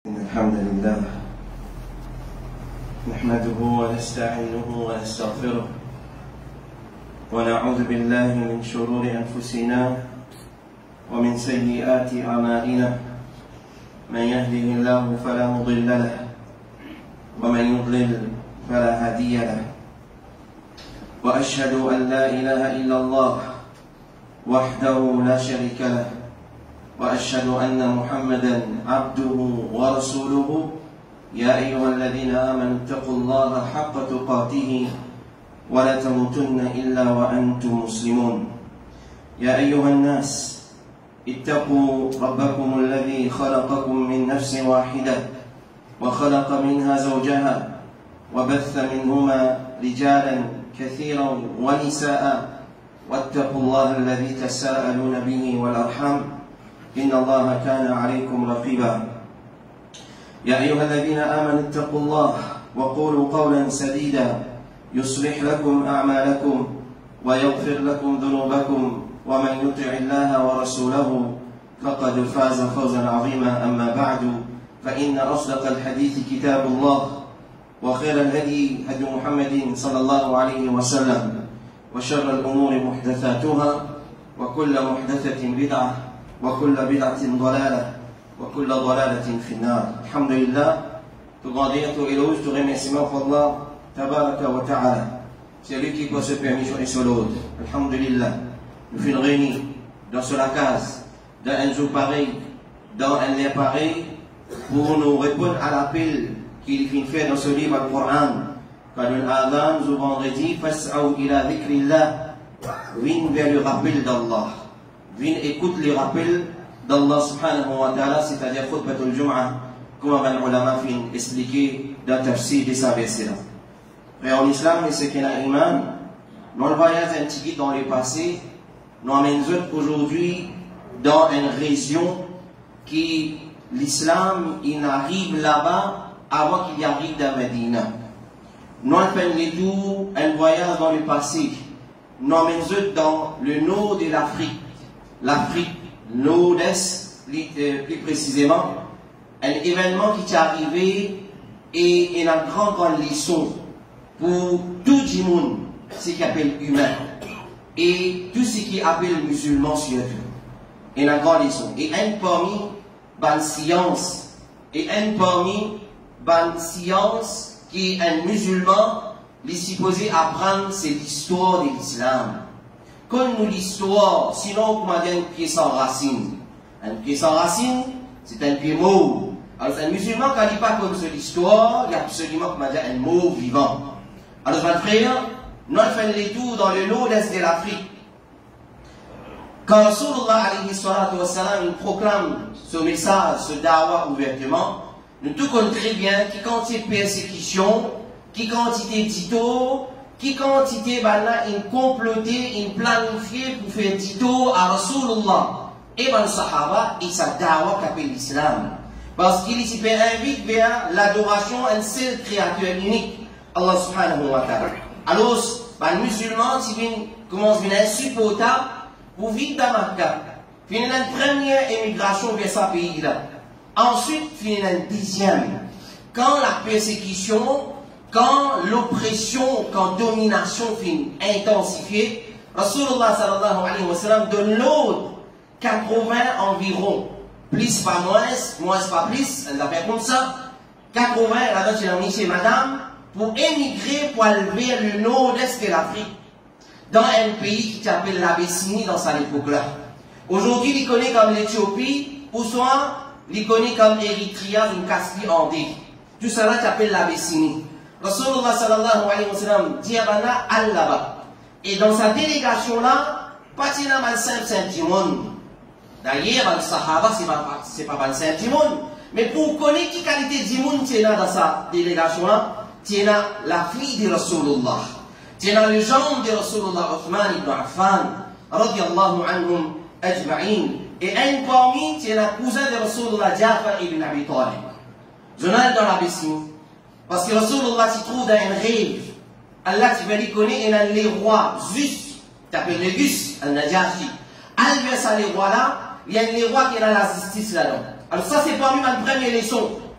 الحمد لله نحمده ونستعينه ونستغفره ونعوذ بالله من شرور أنفسنا ومن سيئات أعمالنا من يهده الله فلا مضل له ومن يضلل فلا هادي له وأشهد أن لا إله إلا الله وحده لا شريك له وأشهد أن محمدا عبده ورسوله يا أيها الذين آمنوا اتقوا الله حق تقاته ولا تموتن إلا وأنتم مسلمون يا أيها الناس اتقوا ربكم الذي خلقكم من نفس واحدة وخلق منها زوجها وبث منهما رجالا كثيرا ونساء واتقوا الله الذي تساءلون به والأرحام إن الله كان عليكم رقيبا يا أيها الذين آمنوا اتقوا الله وقولوا قولا سديدا يصلح لكم أعمالكم ويغفر لكم ذنوبكم ومن يطع الله ورسوله فقد فاز فوزا عظيما أما بعد فإن أصدق الحديث كتاب الله وخير الهدي هدي محمد صلى الله عليه وسلم وشر الأمور محدثاتها وكل محدثة بدعة وكل بدعة ضلالة وكل ضلالة في النار. Alhamdulillah, tout grandeur, tout éloge, tout remerciement pour Allah Tabaraka wa Ta'ala. C'est lui qui peut se permettre et sur l'autre. Alhamdulillah, nous faisons réunir dans la case, dans un jour pareil, dans un lieu pareil, pour nous répondre à l'appel qu'il vient faire dans ce livre Al-Qur'an. Quand on adhan, ce vendredi, fas'aw ila dhikrillah, viens vers le rappel d'Allah. Viens écoute les rappels d'Allah subhanahu wa ta'ala, c'est-à-dire khutbatul Jum'ah, comme les ulama viennent expliquer dans le tafsir de sa verset-là. Frère en islam, et ce qu'il y a iman, nous le voyage un petit peu dans le passé, nous amènons aujourd'hui dans une région qui, l'islam, il arrive là-bas avant qu'il arrive dans Medina. Nous faisons les tours, un voyage dans le passé, nous amènons dans le nord de l'Afrique. L'Afrique, nord-est, plus précisément, un événement qui est arrivé et une grande leçon pour tout le monde, ce qui appelle humain, et tout ce qui appelle musulman surtout. Une grande leçon. Et un parmi les sciences, et un parmi les sciences qui est un musulman, il est supposé apprendre, c'est l'histoire de l'islam. Comme nous l'histoire, sinon on dit un pied sans racine. Un pied sans racine, c'est un pied mauve. Alors un musulman, quand il parle comme sur l'histoire, il y a absolument un mot vivant. Alors mes frères, nous faisons les tours dans le nord-est de l'Afrique. Quand Rasulullah alayhi salatu wa salam, il proclame ce message, ce dawa ouvertement, nous tout comprenons très bien qui quantité de persécution, qui quantité de tito, qui quantité une complotée, une planifiée pour faire tito à Rasulullah et les Sahaba et sa dawa qu'appelle l'islam. Parce qu'il s'y invite vers l'adoration à un seul créateur unique, Allah subhanahu wa ta'ala. Alors, les musulmans, qui commencent à être insupportables pour vivre dans Makkah. Finir la première émigration vers ce pays-là. Ensuite, finir la deuxième. Quand la persécution, quand l'oppression, quand la domination finit intensifiée, Rasulullah sallallahu alayhi wa sallam donne l'ordre 80 environ, plus pas moins pas plus, on l'appelle comme ça, 80, là-dedans c'est l'amitié madame, pour émigrer pour aller vers le nord-est de l'Afrique, dans un pays qui s'appelle l'Abyssinie dans cette époque-là. Aujourd'hui, il connaît comme l'Éthiopie, ou soit il connaît comme Érythrée, une Caspi-Andée. Tout cela s'appelle l'Abyssinie. Rasulullah sallallahu alayhi wa sallam dit à Allah. Et dans sa délégation là, pas de Saint-Timon. D'ailleurs, les Sahaba, c'est pas Saint-Timon. Mais pour connaître qui qualité d'Imon tient dans sa délégation là, tient la fille de Rasulullah. Tient le genre de Rasulullah Uthman ibn Affan, radiyallahu anhum ajma'in. Et un parmi, tient la cousin de Rasulullah Jafar ibn Abi Talib. Je n'ai dans l'Abyssinie. Parce que Rasulullah s'y trouve dans un rêve. Allah tu vas lui connaître, et a les rois, Zus, tu appelles les Gus, Al-Najashi. Al-Vers, les rois là, il y a les rois qui ont la justice là-dedans. Alors ça c'est parmi ma première leçon.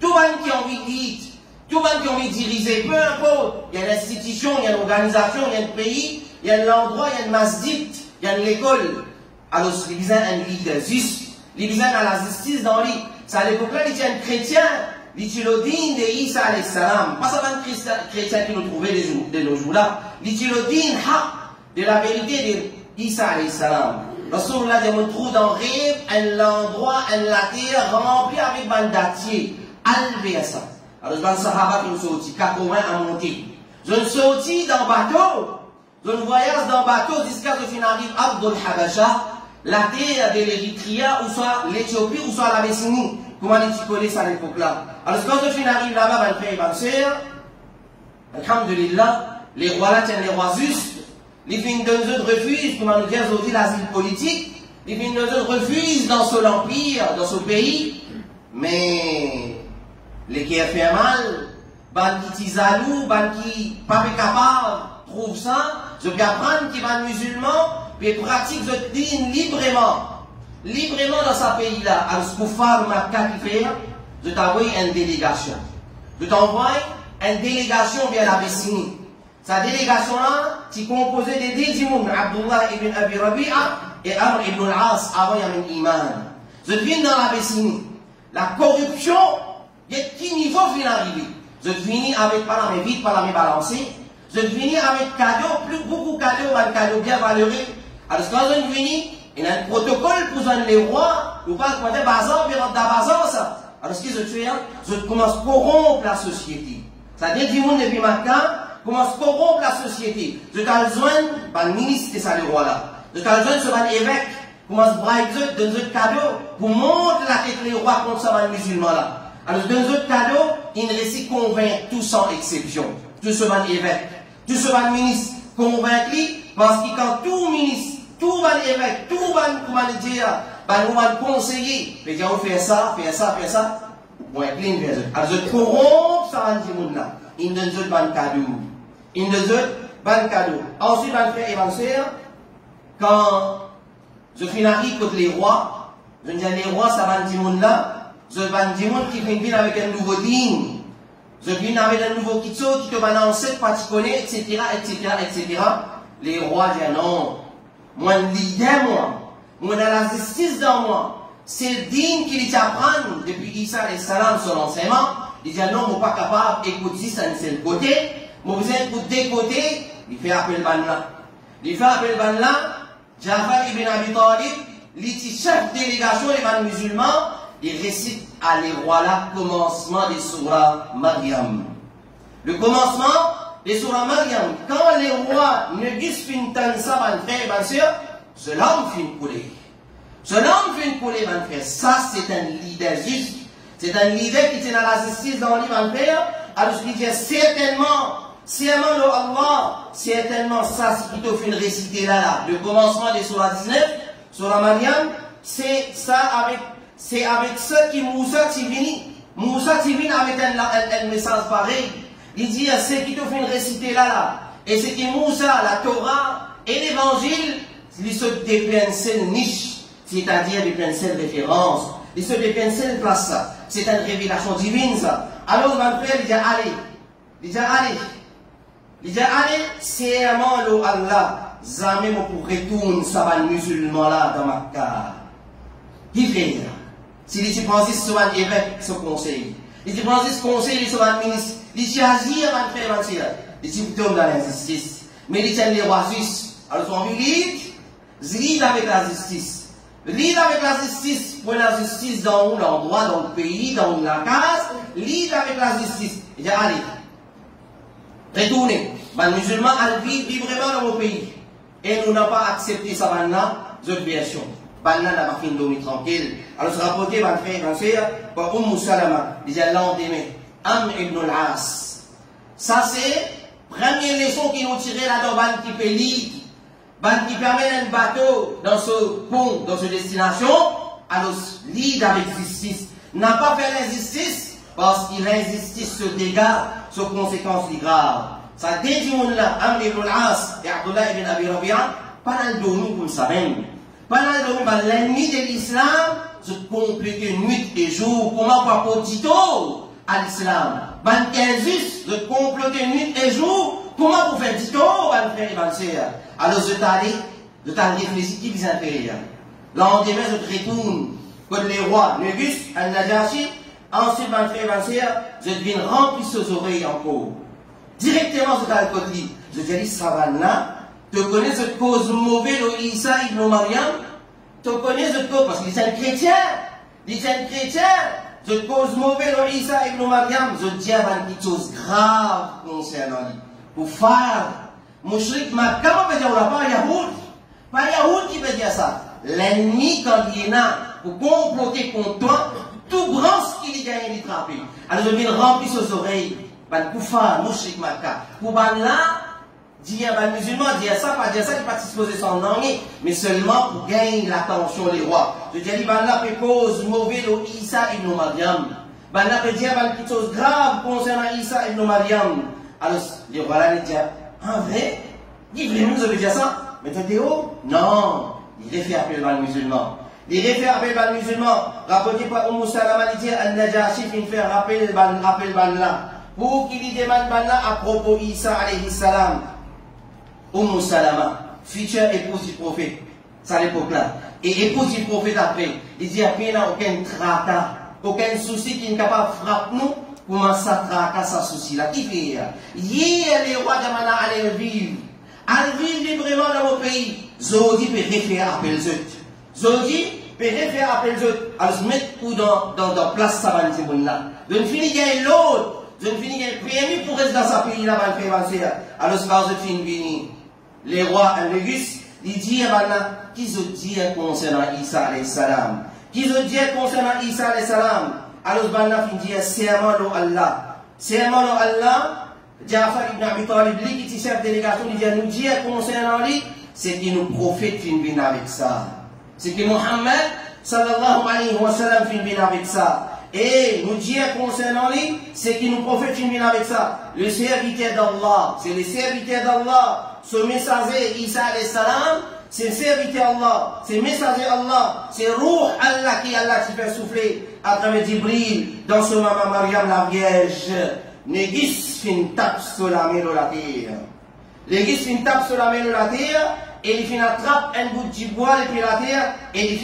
tout le monde qui a envie de dire, tout le monde qui a envie de diriger, peu importe, il y a une institution, il y a une organisation, il y a un pays, il y a un endroit, il y a une masjid, il y a une école. Alors, les besoin un leader juste, les besoin à la justice dans lui. C'est à l'époque-là, il y a un chrétien, l'utilodine de Isa alayhi salam. Pas seulement un chrétien qui nous trouvait de nos jours-là, l'utilodine de la vérité de Isa alayhi salam. Rasulullah nous trouve dans le rêve un endroit, la terre remplie avec bandatiers. Alvé ça. Alors, je vais sahaba qui nous sortit, 80 à monter. Je ne sortis dans le bateau, je ne voyage dans le bateau jusqu'à ce qu'il arrive à Abdul Habasha, la terre de l'Érythrée, ou soit l'Éthiopie, ou soit l'Abyssinie. Comment les connais ça à l'époque-là? Alors, quand je finis arrive là-bas, ben, frère et ma soeur, alhamdulillah, les rois là tiennent les rois justes. Les filles de eux refusent, comment nous dire aujourd'hui, l'asile politique. Les filles de eux refusent dans son empire, dans ce pays. Mais, les qui ont fait mal, ban qui tizalou, ban qui pas capable, trouve ça, je peux apprendre qu'ils sont musulmans, puis pratiquent ce dîne librement dans ce pays-là. Alors, ce qu'on fait, Makka qui fait, je t'envoie une délégation. Je t'envoie une délégation vers l'Abyssinie. Sa délégation-là, qui composait des 10 imams, Abdullah ibn Abi Rabi'a et Amr ibn al-As, avant Yamin Iman. Je viens dans l'Abyssinie. La corruption, il y a qui niveau vient arriver. Je finis avec pas la main vite, pas la main balancée. Je finis avec cadeaux, beaucoup de cadeaux, un cadeau bien valeureux. Alors, quand je finis, il y a un protocole pour les rois, ou pas quoi de bazar, puis rentre dans bazar, ça. Alors, ce que je fais, je commence à corrompre la société. C'est-à-dire, du monde depuis Makkah, commence à corrompre la société. Je t'ai besoin, le ministre, c'est ça, le roi là. Je t'ai besoin de ce évêque, commence à brailler, donner des cadeaux, pour montrer la tête les rois contre ça, les musulmans là. Alors, je donne des cadeaux, il réussit à convaincre, tous sans exception. Tout ce évêque, tout ce ministre, convaincre lui, parce que quand tout ministre, tout évêque, tout comment dire, nous conseiller, mais dire, on fait ça, ouais, plein de raisons. Alors, je corromps ça, ce monde-là. Il donne des cadeaux. Il donne des cadeaux. Ensuite, frère et ma soeur, quand je finis contre les rois, je dis, les rois, ça va dire monde-là, je vais dire monde qui vient avec un nouveau digne. Je viens avec un nouveau kitso qui te va lancer, pas tu connais, etc., etc. Les rois disent non. Moi, leader, moi, dans la justice dans moi. C'est le digne qui les apprend depuis Isa alayhi salam son enseignement. Il dit non, moi pas capable d'écouter ça c'est le côté. Moi vous êtes des côtés, il fait appel banla. Il fait appel banla, Jafar ibn Abi Talib, il est chef de délégation des musulmans, il récite à les rois là commencement des surah Maryam. Le commencement des surah Maryam, quand les rois ne disent pas ça, ma soeur, cela me fait une coulée. Cela me fait une coulée, mon frère. Ça, c'est un leader juste. C'est un leader qui tient à la justice dans le livre, mon frère. Alors, je dis certainement, Allah, certainement, ça, c'est plutôt fait une réciter là. Le commencement des surah 19, surah Maryam, c'est ça c'est avec ceux qui Moussa Tivini. Moussa Tivini avec un message pareil. Il dit, c'est qui te fait une réciter là. Et c'est qui Moussa, la Torah et l'évangile, ils se dépensent une niche. C'est-à-dire des pincelles références, ils se dépensent une place ça. C'est une révélation divine ça. Alors mon frère il dit allez, c'est un Allah, jamais pour retourner ça va musulman là dans Makkah. Qui fait ça? Si tu prends ce un évêque, ce conseil. Si tu prends ce conseil, ce un ministre, il dit agir mon frère, mon frère. Il dit vous tombez dans l'injustice. Mais il tient les rois justes. Alors son lead avec la justice. Lead avec la justice, pour la justice dans l'endroit, dans le pays, dans la case, lead avec la justice. Il dit, allez, retournez. Les musulmans, ils vivent librement dans mon pays. Et nous n'avons pas accepté ça maintenant, cette version. Maintenant, n'a pas fini de dormir tranquille. Alors, se rapporter, mon frère, ma soeur, par Salama, il dit, lendemain, Amr ibn al-As. Ça, c'est la première leçon qui nous tirait là-dedans, qui fait lead. Qui permet un bateau dans ce pont, dans cette destination, alors lead avec justice. N'a pas fait l'injustice parce qu'il l'injustice se dégage sur conséquences graves. Ça dit là, Amr ibn al-As et Abdullah ibn Abi Rabi'a, pas dans le domaine comme ça même. Pas dans le domaine, l'ennemi de l'islam, se complique nuit et jour. Comment pas pour Tito? à l'islam. Ban injuste de comploter nuit et jour. Comment vous faites du tout, ban frère et ban sœur? Alors je t'allais réfléchir qui vous intéresse. L'endemain, je retourne contre les rois, Négus, Al-Najashi. Ensuite, ban frère et ban sœur, je viens remplir ses oreilles encore. Directement, je t'allais contre lui. Je dis, ça va là. Tu connais cette cause mauvaise de Isa ibn Maryam? Tu connais cette cause, parce qu'ils sont chrétiens. Ils sont chrétiens. Cette cause mauvaise de Isa ibn Maryam, je dis avant quelque chose grave concernant lui. Pour faire, Mouchrik Makkah, on peut dire, on n'a pas Yahoud. Pas Yahoud qui peut dire ça. L'ennemi, quand il est là, pour comploter contre toi, tout grand ce qu'il y a, il est trappé. Alors je viens remplir ses oreilles. Pour faire, Mouchrik Makkah. Pour là, dire les musulmans, dire ça, pas dire ça, il pas disposer son nom, mais seulement pour gagner l'attention des rois. Je dis, il va là cause mauvaise de Isa ibn Maryam. Il va là dire quelque chose de grave concernant Isa ibn Maryam. Alors, les rois là, ils disent, en vrai, il vraiment vous avez dit ça? Mais tu es où? Non, il refait appel à les musulmans. Il refait appel à les musulmans. Rapportez pas au Salama, il dit, Al-Najashi, il fait rappel là. Pour qu'il demande là à propos d'Isa alayhi salam. Salama, future épouse du prophète, c'est à l'époque-là. Et épouse du prophète après, il dit qu'il n'y a aucun tracas, aucun souci qui est capable de frapper nous, comment ça tracas, ça souci-là. Qui fait? Hier, les rois de Mana allaient vivre librement dans mon pays. Zodi peut refaire appel zut. Zodi peut refaire appel zut. Alors, se mettre où dans place, ça va nous là. De ne finir qu'il l'autre. Je ne finis qu'il premier pour rester dans sa pays là, va le faire. Alors, ce que je finis. Les rois Négus, ils disent qu'ils ont dit concernant Isa alayhi salam. Qu'ils ont dit concernant Isa alayhi salam. Alors, ils disent serment de Allah. Serment de Allah, Jafar ibn Abi Talib, lui qui est chef de délégation, il dit nous dit concernant lui, c'est qu'il nous prophète fin avec ça. C'est que Mohammed, sallallahu alayhi wa sallam, fin avec ça. Et nous dire concernant lui, c'est qu'il nous prophète fin avec ça. Le serviteur d'Allah, c'est le serviteur d'Allah. Ce messager, Isa alayhi salam, c'est le serviteur Allah, c'est le messager Allah, c'est Ruh Allah qui fait souffler à travers Jibril dans ce maman Maryam la Vierge. Négus fin tape sur la main de la terre. Négus fin tape sur la main de la terre, et il fin attrape un bout de bois depuis la terre, et il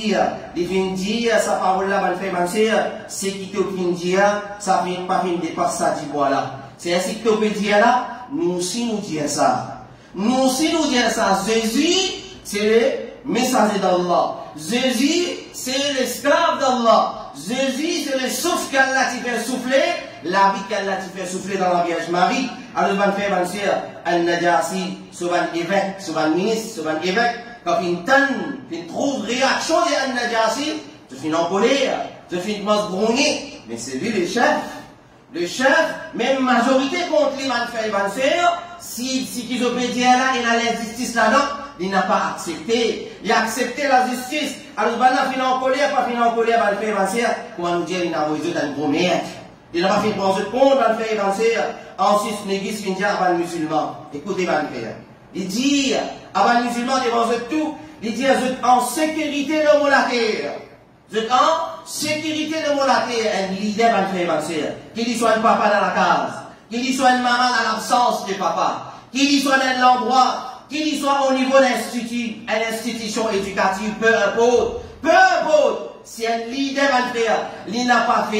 fin dire, sa parole là, c'est qui te fin dire, ça fin pas fin dépasser ça du bois là. C'est ainsi que tu peux dire là, nous aussi nous disons ça. Nous aussi nous disons ça. Jésus, c'est le messager d'Allah. Jésus, c'est l'esclave d'Allah. Jésus, c'est le souffle qu'Allah t'a fait souffler, la vie qu'Allah t'a fait souffler dans la Vierge Marie. Alors, van faire, van sœur, Al-Najasi, souvent évêque, souvent ministre, souvent évêque, quand il trouve réaction de Al-Najasi, je finis en colère, je finis de se grogner, mais c'est lui le chef. Le chef, même majorité contre lui, van faire, van sœur, si qu'ils obéissent là, il a l'injustice là-dedans, il n'a pas accepté. Il a accepté la justice. Alors, il a fini en colère, pas fini en colère, il va le faire avancer. Comment nous dire, il n'a pas résolu dans une première. Il n'a pas fait prendre compte, il va le faire avancer. Ensuite, Négus finit avant le musulman. Écoutez, il va le faire. Il dit, avant le musulman, devant eux tout, il dit, vous êtes en sécurité de mon terre. Vous êtes en sécurité de mon terre. Un leader va le faire avancer. Qu'il y soit un papa dans la case. Qu'il y soit une maman dans l'absence de papa. Qu'il y soit dans l'endroit. Qu'il y soit au niveau d'institut, une institution éducative, peu importe, si un leader va le faire, il n'a pas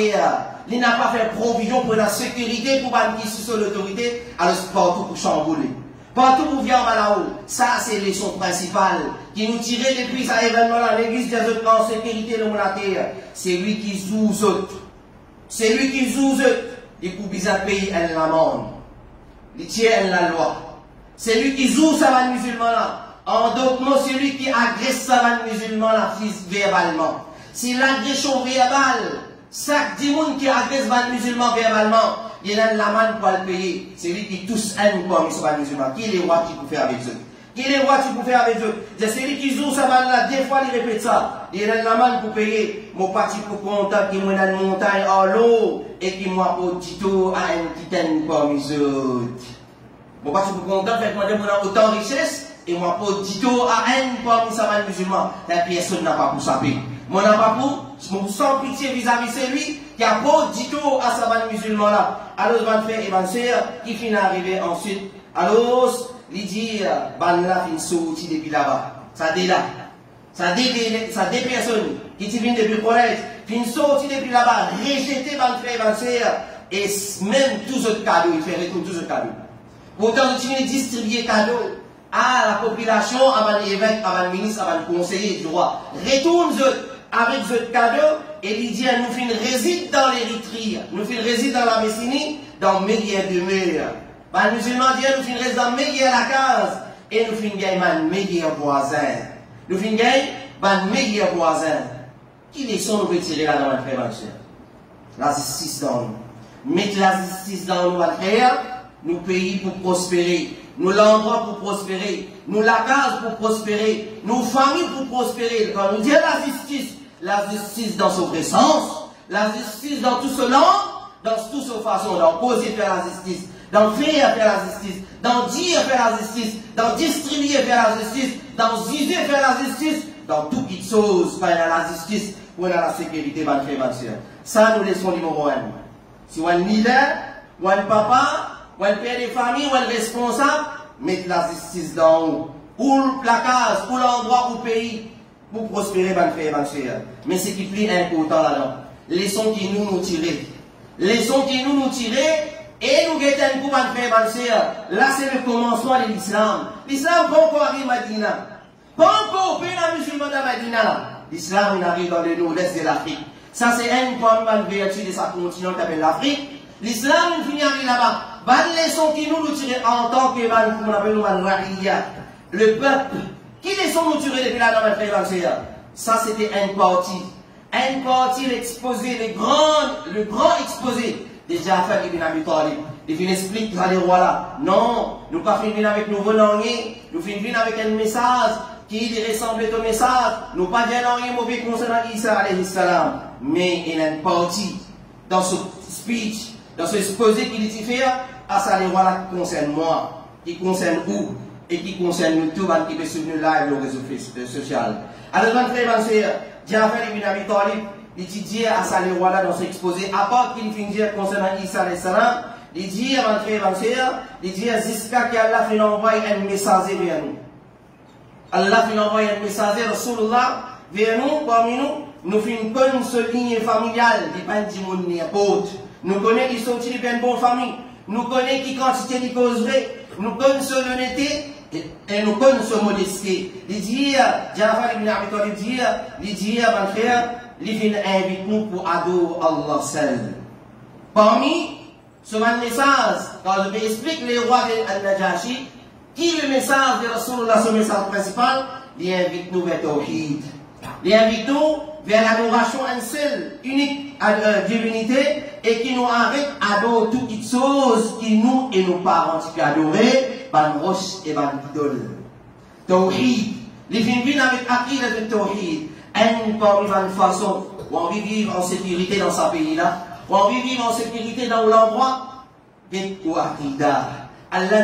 fait provision pour la sécurité, pour qui sous l'autorité, alors c'est partout pour chambouler. Partout pour venir là-haut. Ça, c'est les leçons principales qui nous tirait depuis cet événement-là, l'église des autres en sécurité de la terre. C'est lui qui joue autres. C'est lui qui joue autres. Et pour bizarre pays, elle l'amende. Il tient la loi. C'est lui qui joue ça va musulman là. En d'autres mots, c'est lui qui agresse ça va musulman là, verbalement. Si l'agression verbale, chaque monde qui agresse va musulman verbalement, il y a la manne pour le payer. C'est lui qui tous aime comme ça va musulman. Qui est les rois qui peut faire avec eux? Qui est les rois qui peut faire avec eux? C'est lui qui joue ça va là, des fois il répète ça. Il y a la manne pour payer. Mon parti pour contact qui m'a dans une montagne en l'eau et qui m'a au tito à un titane comme les autres. Bon, parce que vous comptez, moi, j'ai autant de richesse, et moi, pour dito à un parmi ça, musulman, la personne n'a pas pour saper. Moi, n'a pas pour sans pitié vis-à-vis de celui qui apporte du tout à sa bonne musulman là. Alors, van frère et van sœur, qui finit arriver ensuite. Alors, il dit, ban là, fin sorti depuis là-bas. Ça dit là. Ça dit des personnes qui viennent depuis le collège, fin sorti depuis là-bas, rejeté van frère et van sœur, et même tous autres cadeaux, il fait retourner tous autres cadeaux. Pourtant, il distribuer cadeaux à la population, à l'évêque, à le ministre, à le conseiller du roi. Retourne avec ce cadeau et il dit nous fin réside dans l'Érythrée, nous fin réside dans la Messénie, dans meilleur demeure. Les musulmans disent nous fin réside dans meilleur la case et nous fin gagne man meilleur voisin. Nous fin gagne man meilleur voisin. Qui leçon nous peut tirer là dans notre frère, la justice dans nous. Mettre la justice dans nous, frère, nous pays pour prospérer. Nous l'endroit pour prospérer, nous la case pour prospérer, nous familles pour prospérer. Quand nous disons la justice dans son vrai sens, la justice dans tout cela, dans toutes ses façons, dans causer faire la justice, dans faire la justice, dans dire faire la justice, dans distribuer faire la justice, dans user faire la justice, dans toutes les choses, quand il y a la justice, pour la sécurité, ma frère, ma soeur. Ça, nous laissons numéro 1. Si on est leader, ou un papa, ou un père de famille, ou un responsable, mettre la justice dans haut. Pour la case, pour l'endroit, pour le pays, pour prospérer, ma frère, ma soeur. Mais ce qui est plus important là-dedans, laissons qui nous tirer. Laissons qui nous tirer, et nous guettons un coup, ma frère, ma soeur. Là, c'est le commencement de l'islam. L'islam, pas encore arrivé à Madina. Pas encore au pays musulman de Madina. L'islam, il arrive dans le nord-est de l'Afrique. Ça, c'est un point de vertu de sa continent qui s'appelle l'Afrique. L'islam, il finit arriver là-bas. Bonne leçon qui nous tirer en tant que qu'on appelle le peuple. Qui leçon nous tirer depuis là dans notre frère? Ça, c'était un parti. Un parti, l'exposé, le grand exposé de Ja'far ibn Abi Talib. Il vient expliquer à les rois là. Non, nous pas finir avec nos volontiers, nous finir avec un message qui ressemble au message. Nous pas dire rien mauvais concernant Isa alayhi salam. Mais il y a un parti dans ce speech, dans ce exposé qu'il dit faire, à ça les rois là qui concerne moi, qui concerne vous et qui concerne nous tous qui peut suivre nous live le réseau social. Alors, mon frère, Ja'far ibn Abi Talib, il dit à ça les rois là dans ce exposé, à part qu'il finit dire concernant Isa alayhi salam, il dit à mon frère, il dit jusqu'à qu'Allah finit envoyer un messager vers nous. Allah finit envoyer un messager, Rasulullah, vers nous, parmi nous, nous finissons comme ce ligne familiale, des pas du monde ni apôtre. Nous connaissons qui sont une bonne famille. Nous connaissons qui quantité de causerie, nous connaissons l'honnêteté et nous connaissons modestie. Il dit, Ja'far ibn Abi Talib dit, mon frère, il vient inviter nous pour adorer Allah seul. Parmi ce message, quand je vais expliquer les rois de Al-Najashi, qui est le message de Rasulullah, ce message principal, il invite nous vers Tawhid. Il invite nous vers l'adoration en seul, unique divinité, et qui nous arrête à adorer toutes les choses qui nous et nos parents qui adorer, ban roche et ban idole. Tawhid. Les films avec Aqida de Tawhid. Parmi une façon où on vit vivre en sécurité dans ce pays-là, où on vit vivre en sécurité dans l'endroit, et ou Aqida. Allah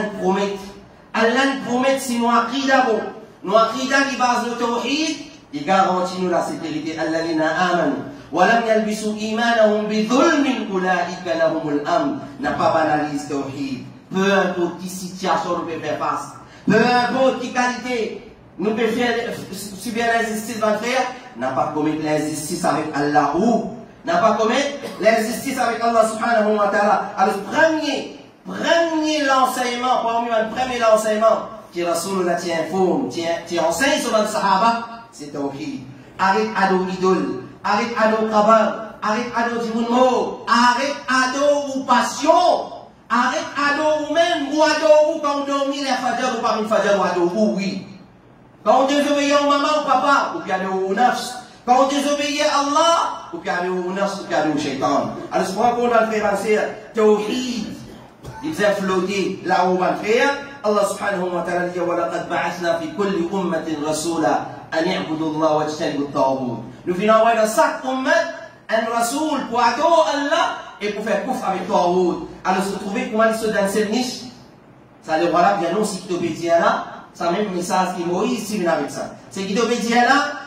nous promet si nous Aqida bon, nous Aqida qui base le Tawhid, il garantit nous la sécurité. Alladhina amanu wa lam yalbisu imanahum bi dhulmin ulaika lahumul amn. N'a pas banalisé tawhid. Peu importe qui situation nous peut faire face, peu importe qui qualité nous peut faire subir l'injustice dans le frère, n'a pas commis l'injustice avec Allah ou n'a pas commis l'injustice avec Allah subhanahu wa ta'ala. Alors premier l'enseignement, parmi le premier l'enseignement qui Rasulullah t'informe, qui enseigne sur le Sahaba, c'est tawhid. Arrête ado idole, arrête ado kabar, arrête ado dimunmo, arrête ado ou passion, arrête ado ou même ou ado ou quand on dormit les fajr ou pas une fajr ou ado ou oui. Quand on désobéit à maman ou papa, ou bien au nafs. Quand on désobéit à Allah, ou bien au nafs, ou bien au shaitan. Alors c'est pourquoi on a fait avancer tawhid. Il faisait flotter là où on va faire. Allah subhanahu wa ta'ala dit وَلَقَدْ بَعَثْنَا فِي كُلِّ أُمَّةٍ رَسُولًا أَنْ يَعْبُدُوا اللَّهَ وَاجْتَنِبُوا الطَّاغُوتَ. Nous venons envoyer dans chaque ummat un rasoul pour adorer Allah et pour faire couf avec Taoud. Alors se trouver comment ils sont dans cette niche, ça les voilà bien non, si qui t'obéit là, ça même message qui Moïse, si vient avec ça. C'est qui t'obéit là,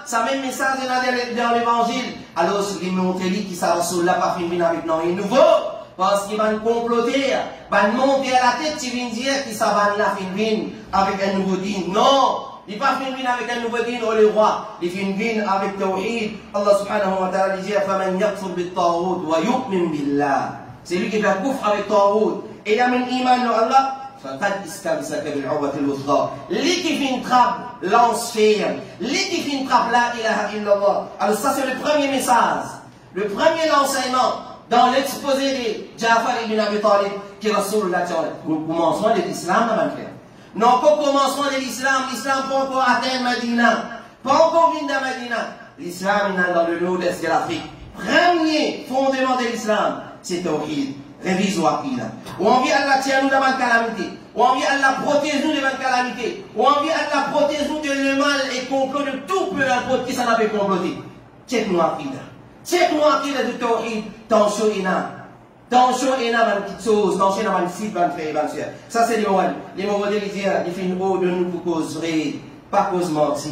ça même message dans l'évangile. Alors, il montre qui ça Rasoul là, pas fini avec non, il nouveau. Parce qu'il va nous comploter, va nous monter à la tête, tu viens dire que ça va la fin avec un nouveau dîne. Non! Il va finir avec un nouveau dîne, oh le roi. Il finit avec Tawhid. Allah subhanahu wa ta'ala dit, فَمَنْ يَكْفُرْ بِالطَّاغُوتِ وَيُؤْمِنْ بِاللَّهِ. C'est lui qui fait kufr avec Tawhid. Et il y a un iman de Allah. فَقَدْ إِسْتَمْسَكَ بِالْعُرْوَةِ الْوُثْقَى. Lui qui fait une trappe, lance ferme. Lui qui fait une trappe, la ilaha illallah. Alors ça c'est le premier message. Le premier enseignement dans l'exposé de Ja'far ibn Abi Talib, qui est Rasulullah. Au commencement de l'islam, on va le faire. Non, qu'au commencement de l'islam, l'islam pas encore atteint Medina, pas encore venu de Medina. L'islam est dans le nord-est de l'Afrique. Premier fondement de l'islam, c'est Tawhid. Révision Aqida. Ou on vit Allah tient nous devant la calamité. Ou on vit Allah protège nous devant la calamité. Ou on vit Allah protège nous de le mal et complot de tout peu importe qui s'en avait comploté. Check nous Aqida. Check nous Aqida de Tawhid. Tension ina. Tension ina dans petite chose. Tension dans une site, dans frère, dans sœur. Ça c'est les mots. Les mots de l'Israël, ils font une eau de nous pour cause vraie. Pas cause mentie.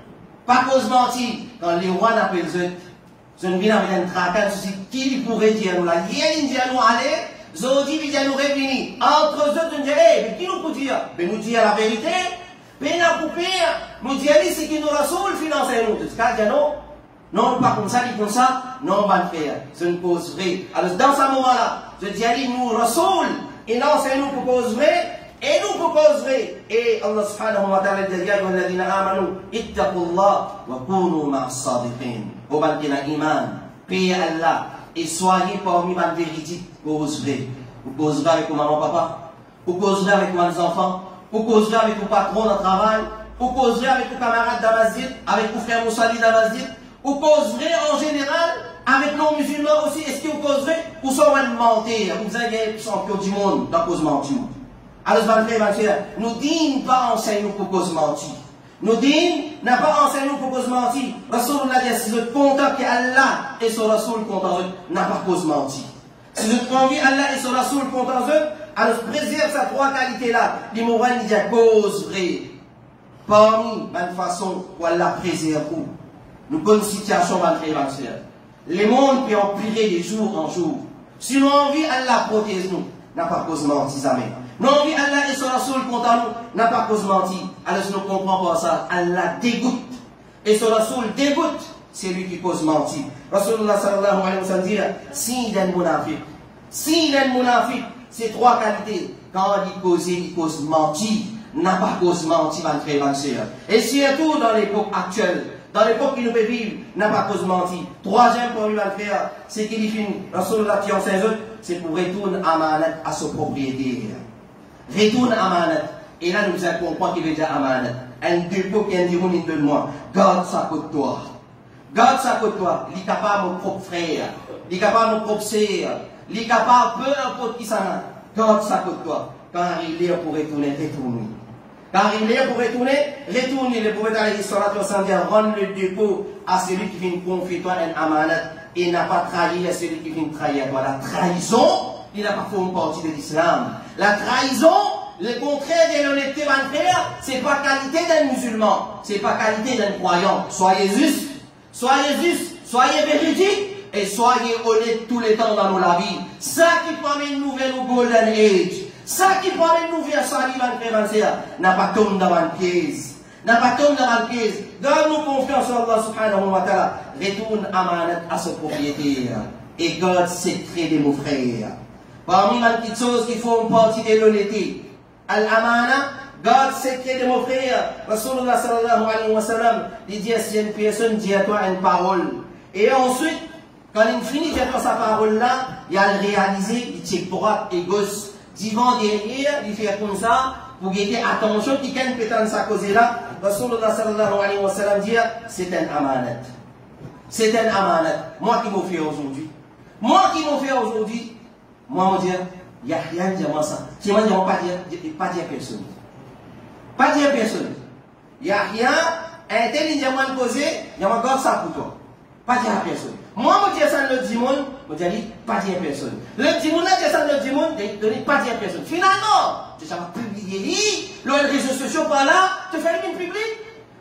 Pas cause mentie. Quand les rois n'appellent eux, je ne viens avec un tracas, qui pourrait dire nous là? Hier, il dit à nous aller, Zodi, il dit à nous revenir. Entre eux, on dit, mais qui nous peut dire? Mais nous dire la vérité, mais nous pouvons nous dire, c'est qui nous rassemble, financer nous. Tout ce cas, dit non, non, pas comme ça, dit comme ça, non, on va le faire. C'est une cause vraie. Alors, dans ce moment-là, je dis, allez, nous rassemble, et non, c'est nous pour cause vraie. Et nous pour cause vraie. Et Allah subhanahu wa ta'ala dit, ya ayyuhalladhina amanu, ittaqullah wa kunu ma'as sadiqin. Au banquina iman, priez Allah et soyez parmi ma véridique, causerez. Vous causerez avec vos maman, papa, vous causerez avec vos enfants, vous causerez avec vos patrons de travail, vous causerez avec vos camarades d'Amazit, avec vos frères Moussali d'Amazit, vous causerez en général avec nos musulmans aussi. Est-ce que vous causerez ou sont mentir? Vous avez champion du monde dans cause mentir. Alors, nous disons pas enseigner pour cause mentir. Nous disons, n'a pas enseigné pour cause mentir. Rasulullah dit, si vous êtes content qu'Allah et son Rasul content eux, n'a pas cause mentir. Si vous êtes convié Allah et son Rasul content eux, alors préserve ces trois qualités-là. Les mots il dit cause vraie. Parmi la façon où Allah préserve où. Nous connaissons une situation malgré les mondes qui ont empiré de jour en jour. Si nous envie Allah protège nous, n'a pas cause mentir jamais. Nous envie Allah et son Rasul content nous, n'a pas cause mentir. Alors si nous ne comprenons pas ça, Allah dégoûte. Et son Rasul dégoûte, c'est lui qui cause mentir. Rasulullah sallallahu alayhi wa sallam dit, si il est munafiq, c'est trois qualités. Quand il cause mentir, n'a pas cause mentir, van frère, van sœur. Et surtout dans l'époque actuelle, dans l'époque qui nous peut vivre, n'a pas cause mentir. Troisième pour lui, van frère, c'est qu'il dit, Rasulullah qui enseigne, c'est pour retourner amanat à son propriétaire. Retourne amanat. Et là, nous allons comprendre qu'il veut dire amanat. Un dépôt qui est un de moi. Garde ça côté toi. Garde ça côté toi. Il est capable mon propre frère. Il est capable mon propre sœur. Il est capable, peu importe qui ça a. Garde ça côté toi. Quand il est pour retourner, retourne. Quand il est pour retourner, retourne. Le prophète alayhi salatu wa sallam dit, rends le dépôt à celui qui vient confier toi un amanat. Et n'a pas trahi à celui qui vient trahir toi. La trahison, il n'a pas fait une partie de l'islam. La trahison, le contraire de l'honnêteté, mon frère, c'est pas qualité d'un musulman, c'est pas qualité d'un croyant. Soyez juste, soyez véridique et soyez honnête tous les temps dans nos vie. Ça qui promène nous vers le golden age, ça qui promène nous vers ça, mon frère, n'a pas tombé dans une pièce. N'a pas tombé dans une pièce. Donne-nous confiance en Allah subhanahu wa ta'ala. Retourne amanat à son propriétaire. Et garde secret de mon frère. Parmi les petites choses qui font partie de l'honnêteté, Al-Amana, garde secret de mon frère. Rasulullah sallallahu alayhi wa sallam, il dit à une personne, dit à toi une parole. Et ensuite, quand il finit de dire sa parole-là, il a le réalisé, il check droite et gauche, devant derrière, il fait comme ça, pour guetter attention, qui can pétane sa cause-là. Rasulullah sallallahu alayhi wa sallam dit, c'est un amanat. C'est un amanat. Moi qui m'en fais aujourd'hui. Moi, je dis, il n'y a rien de moi ça. C'est moi, je ne vais pas dire personne. Pas dire personne. Il n'y a rien, intelligemment posé, il y a encore ça pour toi. Pas dire à personne. Moi, je dis ça le dimanche, je dis pas dire personne. Le dimanche, je dis ça le dimanche, je dis pas dire personne. Finalement, tu vas publier, les réseaux sociaux par là, tu fais une public.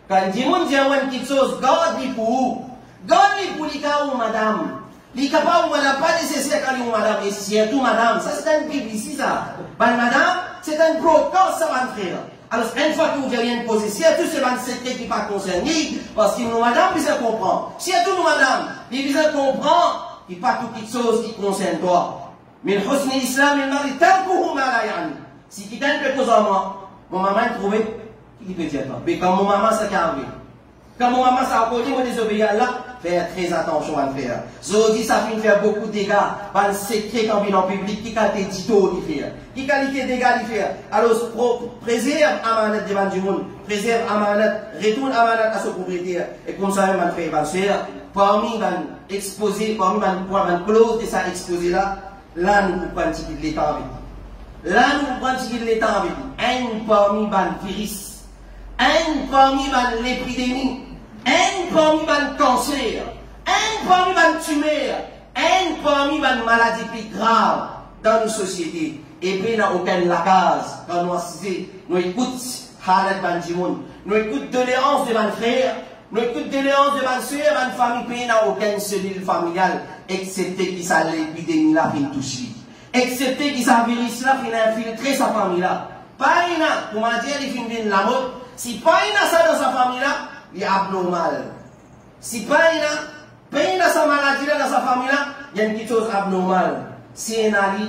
Quand il dit, mon Dieu, une petite chose, garde-les pour vous. Garde-les pour les cas où madame. Les cas où madame, pas nécessaire quand ils ont madame, et surtout madame. Ça, c'est un Bible ici, ça. Ben, madame, c'est un broadcast, ça va faire. Alors, une fois que vous avez une position, tout ce qui secret qui n'est pas concerné, parce que nous, madame, vous allez comprendre. Surtout nous, madame, vous allez comprendre, il n'y a pas toute chose qui concerne toi. Mais le husn islam, il m'a dit, tant pour mal à yann. Si quelqu'un peut causer à moi, mon maman a trouvé, il peut dire pas. Mais quand mon maman s'est arrivé, quand mon maman s'est accordé, moi désobéir là, faire très attention à le faire. Je dis, ça fait faire beaucoup de dégâts, par le secret quand vient en public, qui a été dit tout, il fait. Qui qualité de dégâts, il fait. Alors, préserve Amanat devant du monde, préserve Amanat, retourne Amanat à son propriétaire. Et comme ça, il fait avancer. Parmi les exposés, parmi les clauses de ça exposé là, là, nous pouvons prendre l'état avec nous. Là, nous pouvons prendre l'état avec nous. Un parmi les virus, un parmi l'épidémie, un parmi les cancers, un parmi les tumeurs, un parmi les maladies plus graves dans nos sociétés. Et puis, n'a aucun lacage quand nous écoutons Halat Bandimoun, nous écoutons doléances de nos frères, nous écoutons doléances de nos soeurs, de famille, puis n'a aucune cellule familiale, excepté qui ça l'épidémie là qui touche. Excepté qui ça virus là qui a infiltré sa famille là. Pas une, comment dire, il finit de la mode. Si pas une ça dans sa famille là, il est abnormal. Si pas une sa maladie là dans sa famille là, il y a une petite chose abnormale. Si un ali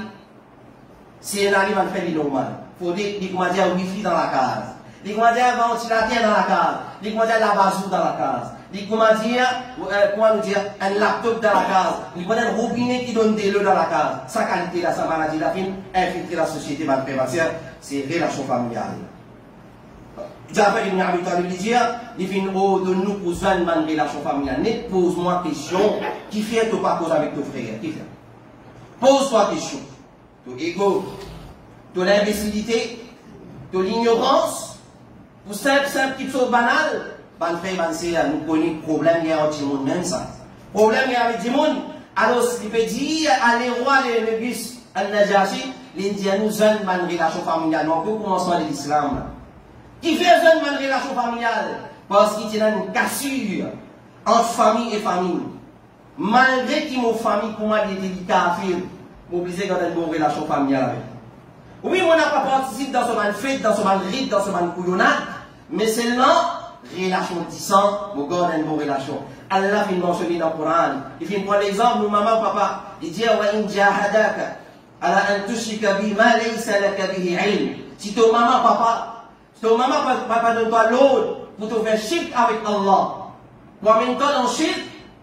va faire normal. Il faut dire, comment dire, wifi dans la case. Il comment dire, ventilateur dans la case. Il comment dire, la bazou dans la case. Il comment dire, un laptop dans la case. Il comment dire, un robinet qui donne de l'eau dans la case. Sa qualité là, sa maladie là, infiltrer la société, va le faire. C'est relation familiale. Jafar ibn Abi Talib dit, il fait de nous pour une relation familiale. Ne pose-moi question, qui fait que pas cause avec ton frère? Qui fait? Pose-toi question. Ton ego, ton imbécilité, ton ignorance, pour simple qui sont banal, ban frère, ban sœur, nous connaissons le problème il y a avec le monde, même ça. Problème il y a avec le monde. Alors, il peut dire à les rois de Negus al-Najashi, l'Indien nous a une relation familiale. On peut commencer de l'islam. Qui fait une relation familiale? Parce qu'il y a une cassure entre famille et famille. Malgré qu'il y a une famille, pour moi, il est délicat à faire. M'obliger quand une bonne relation familiale avec. Oui, on n'a pas participé dans ce fête, dans ce rite, dans ce couillonnade, mais seulement relation dissant, mon gars a une bonne relation. Allah vient mentionner dans le Coran. Il vient prendre l'exemple, nous, maman, papa, il dit, wa in jahadaka, ala an tushrika bi ma laysa laka bihi ilm. Si ton maman, papa donne toi l'autre pour te faire shirk avec Allah. Pour en même temps dans shirk,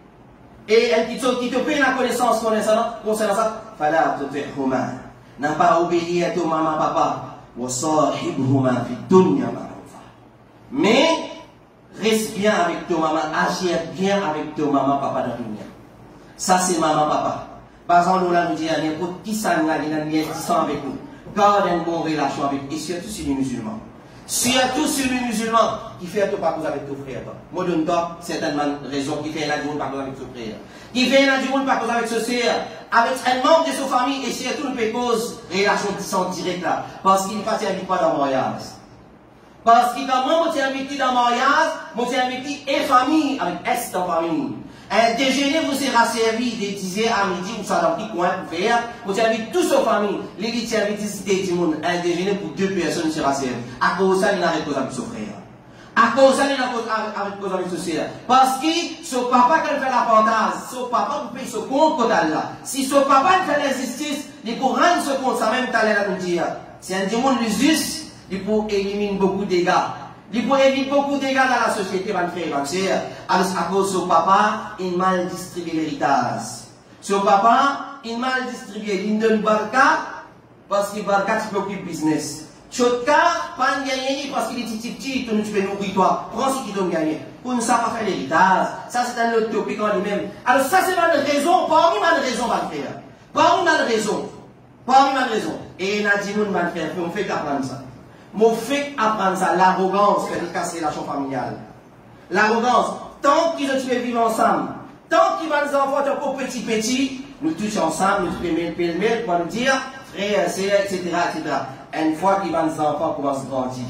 et un petit chose qui te fait la connaissance concernant ça, fala tuti'huma. N'a pas obéi à ton maman, papa. Wa sahibhuma fi dunya ma'rufa. Mais, reste bien avec ton maman, agis bien avec ton maman, papa dans la dunya. Ça, c'est maman, papa. Par exemple, nous, là, nous disons, n'importe qui ça, nous, avec nous. Garde une bonne relation avec eux, et surtout sur les musulmans. Surtout sur les musulmans qui fait tout pas avec ton frère. Moi, donne toi certainement raison qui fait un du monde pas avec son frère. Qui fait un du monde pas avec son sœur, avec un membre de sa famille, et surtout nous cause relation qui sont directes là. Parce qu'il ne pas invité pas dans le mariage. Parce que quand moi, je suis invité dans le mariage, je suis invité et famille, avec S dans la famille. Un déjeuner vous sera servi de 10h à midi, ou ça dans le petit coin pour faire. Vous avez tous vos familles. Les gens invités du monde. Un déjeuner pour 2 personnes sera servi. À cause de ça, il n'a rien avec son frère. À cause de ça, il n'a rien avec son frère. Parce que son papa, quand il fait la fantasme, son papa vous paye ce compte total là. Si son papa fait l'injustice, il peut rendre ce compte, ça même talent à nous dire. C'est un démon juste, il peut éliminer beaucoup de dégâts. Il peut éviter beaucoup de dégâts dans la société, mon frère. Alors, à cause de son papa, il mal distribué l'héritage. Son papa, il mal distribué. Il donne barca, parce que barca, tu peux occuper business. Chotka, pas gagner parce qu'il est petit, tu peux nourrir toi. Prends ce qui donne gagner. Pour ne pas faire l'héritage. Ça, c'est un autre topic en lui-même. Alors, ça, c'est une raison, parmi les raisons, mon frère. Parmi les raisons. Parmi les raisons. Et Nadimoun, mon frère, on fait qu'apprendre ça. Mon fait apprendre ça, l'arrogance qui a cassé la chambre familiale. L'arrogance, tant qu'ils ont vivre ensemble, tant qu'ils vont les enfants encore petit, nous tous ensemble, nous tous pêle-mêle pour nous dire, frère, sœur, etc., etc. Une fois qu'ils vont les enfants commencent à grandir,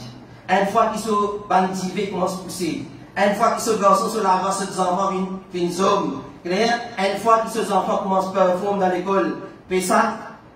Une fois qu'ils sont bandivés, commencent à pousser. Une fois qu'ils sont garçons sur la race des enfants, une zone. Une fois que ces enfants commencent à performer dans l'école, puis ça,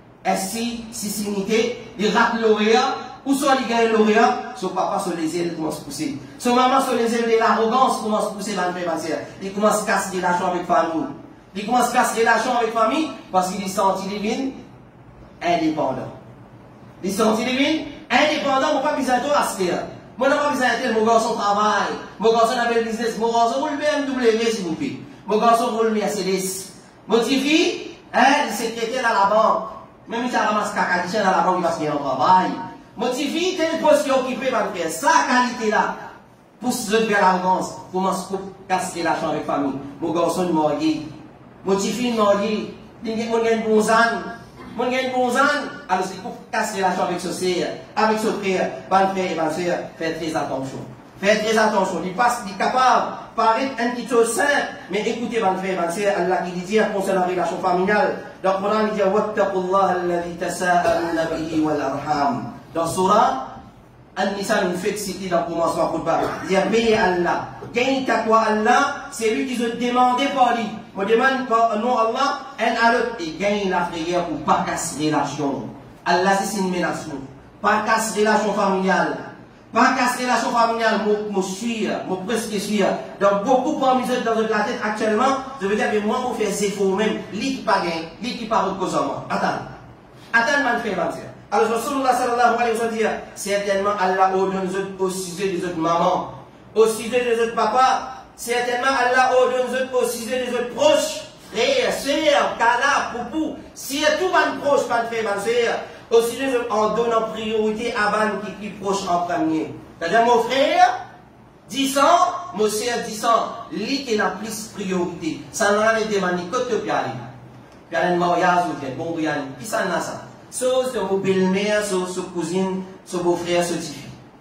si unité, ils ratent lauréat, ou soit ils gagnent lauréat, son papa sur les ailes commence à pousser. Son maman sur les ailes de l'arrogance commence à pousser dans le frère. Il commence à casser des relations avec famille. Il commence à casser des relations avec famille parce qu'il est senti divine, indépendant. Il est senti divine, indépendant, mon pas besoin de toi à se faire. Moi, je n'ai pas besoin de mon garçon travaille, mon garçon a un business, mon garçon roule BMW, s'il vous plaît. Mon garçon roule Mercedes. Mon petit fille, elle, secrétaire dans la banque. Même si elle ramasse caca dans la banque, parce qu'il y a un travail. Mon petit fille, telle poste occupée par le frère. Sa qualité là, pour se vers l'arrogance, commence à casser l'argent avec la famille. Mon garçon est marié. Mon petit fille est marié. Mon gars est bon âne. Mon gars est bon âne. Alors, c'est pour casser l'argent avec ce frère, avec ce frère, ban frère et ban soeur, faites très attention. Faites très attention. Il passe, il est capable, paraît un petit chose simple, mais écoutez, ban frère, ban soeur, Allah qui dit concernant la relation familiale. Dans le Coran, il dit wattaqullah alladhi tasa'aluna bihi wal arham. Dans Surah An-Nisa, nous fait citer dans le commencement de Khutbah. Il dit paye Allah. Gagne taqwa Allah, c'est lui qui se demandait par lui. On demande par non Allah, un à l'autre, et gagne la prière pour pas casser relation. Allah, c'est une menace. Pas casser relation familiale. Pas casser relation familiale, moi suis, moi presque suis. Donc beaucoup parmi eux dans la tête actuellement, je veux dire que moi, on fait des efforts même, lui qui pas gagne, lui qui pas cause en moi. Attends, man fait mentir. Alors Rasulullah sallallahu alayhi wa sallam dit, certainement Allah ordonne au sujet des autres mamans, au sujet des autres papas, certainement Allah ordonne au sujet des autres proches, frères, sœurs, cala, poupou, si tout man proche, man fait mentir. Aussi, en donnant priorité à Van qui est proche en premier. C'est-à-dire, mon frère, 10 ans, mon sœur, 10 ans, lui qui a plus priorité. Ça n'a pas été demandé, quand tu peux aller. Puis, il y a un mariage, bon, il y a un. Qui ça n'a ça? Sauf que mon belle-mère, son cousine, son beau-frère, son petit-fils.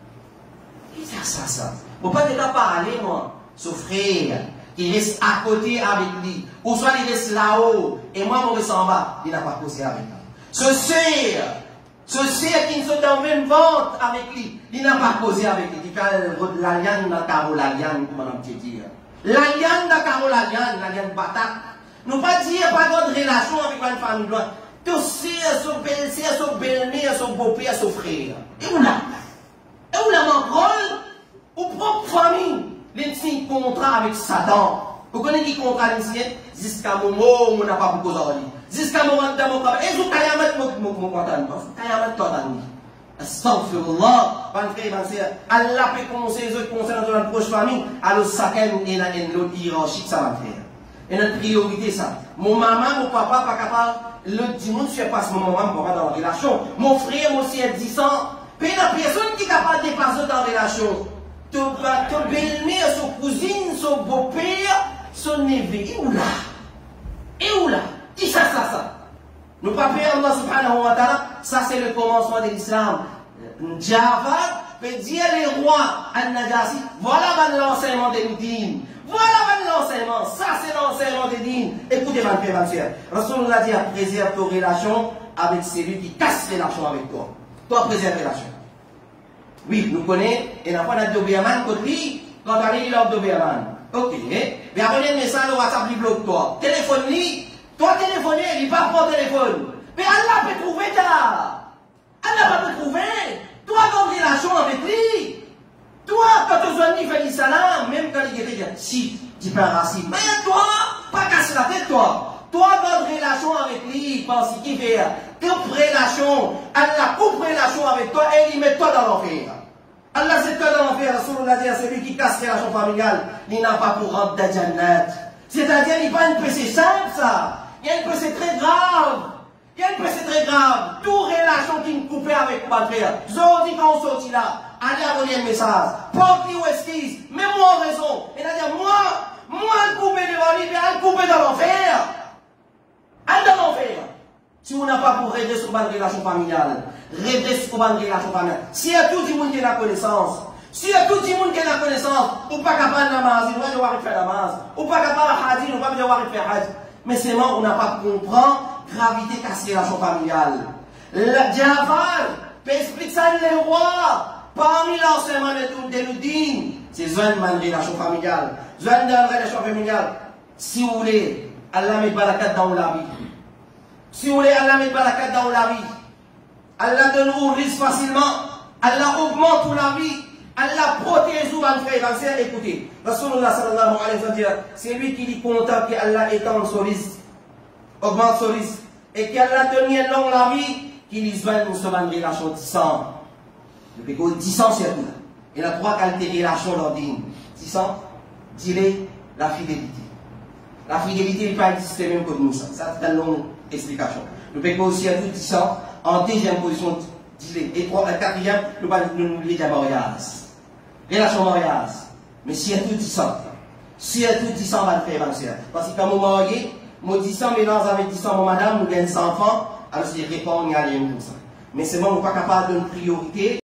Qui ça? Faut pas déjà parler, moi, son frère, qui reste à côté avec lui. Ou soit il reste là-haut, et moi, je reste en bas. Il n'a pas causé avec lui. Ce sœur qui ne sont dans le même ventre avec lui, il n'a pas causé avec lui. Il fait la liane dans Carole, la liane, comme on peut dire. La liane dans Carole, la liane batate. Nous pas dire pas de relation avec une famille. Tous sœurs, son belle-sœur, son belle-mère, son beau-père, son frère. Et où là? Et où là, mon rôle? Ou propre famille, les signes contrat avec Satan. Vous connaissez qui contrat les signes? Jusqu'à mon mot, on n'a pas beaucoup d'ordi. Jusqu'à mon moment de mon travail. Et vous kayamat mon content. Kayamat totalement. Astaghfirullah. Allah peut commencer les autres concernant notre proche famille. Alors, chacun est dans l'autre hiérarchique, ça va faire. Et notre priorité, ça. Mon maman, mon papa, pas capable. L'autre dimanche, je fais pas mon maman, mon papa dans la relation. Mon frère, mon sœur, 10 ans. Puis la personne qui est capable de dépasser dans la relation. Ton belle-mère, son cousine, son beau-père, son neveu. Et où là? Et où là? Qui ça? Nous pas faire Allah subhanahu wa ta'ala, ça c'est le commencement de l'islam. Jafar peut dire les rois al-Najasi, voilà l'enseignement des dînes. Voilà l'enseignement, ça c'est l'enseignement des dînes. Écoutez ma frère, ma soeur. Rasulullah dit à préserver tes relations avec celui qui casse les relations avec toi. Toi préserve les relations. Oui, nous connaissons, et n'a pas d'Obéaman, quand lui, quand on est l'ordre d'Obéaman. Ok, mais après le message, le WhatsApp, il bloque toi. Téléphone-lui. Toi téléphoner, il va prendre téléphone. Mais Allah peut trouver là. Allah va te trouver. Toi, dans une relation avec lui. Toi, quand tu as fait salam, même quand il dit si, tu peux racine. Mais toi, pas casser la tête, toi. Toi, dans une relation avec lui, pense qu'il fait. Coupe relation. Allah coupe relation avec toi et il met toi dans l'enfer. Allah c'est toi dans l'enfer. Rasulullah dit à celui qui casse la relation familiale, il n'a pas pour rentrer dans Jannat. C'est-à-dire, il n'y a pas une PC simple, ça. Il y a une PC très grave. Il y a une PC très grave. Toute relation qui me coupe avec ma frère. Je dis quand on sortit là, allez envoyer un message. Porte-lui ou excuse. Mets-moi en raison. Et c'est-à-dire, moi, le couper devant lui, mais le couper dans l'enfer. Allez dans l'enfer. Si on n'a pas pour régler sur une relation familiale, régler sur une relation familiale. Si y a tout le monde qui a la connaissance, si y a tout le monde qui a la connaissance, ou pas capable de namaz, il va devoir faire namaz. Ou pas capable de hadith, il va devoir faire hadith. Mais c'est moi, on n'a pas compris gravité casser la relation familiale. Jafar peut expliquer ça les rois. Parmi l'enseignement de l'Oudine, c'est besoin de relation familiale. Besoin de relation familiale. Si vous voulez, Allah met barakat dans la vie. Si vous voulez, Allah met barakat dans la vie. Allah donne vous risque facilement. Allah augmente la vie. Allah protège vous, mon frère. Écoutez, Rasulullah sallallahu alayhi wa sallam, c'est lui qui dit content que Allah étende son risque, augmente son risque, et qu'Allah donne une longue la vie, qu'il y soit une relation de sang. Depuis que 10 ans, c'est tout. Il y a 3 qualités de relation dans le dîme. 10 ans, direz la fidélité. La fidélité n'est pas existée même pour nous. Ça, c'est une longue explication. Le péché aussi à tout 10 ans, en deuxième position, direz. Et 4e, nous parlons de la mariage. Relation mariage. Mais si y a tout 10 ans, si y a tout 10 ans, on va le faire, parce que quand vous mariez, moi 10 ans mélange avec 10 ans, mon madame, nous gagnons 100 enfants, alors c'est répondre à rien comme ça. Mais c'est moi, on n'est pas capable d'une priorité.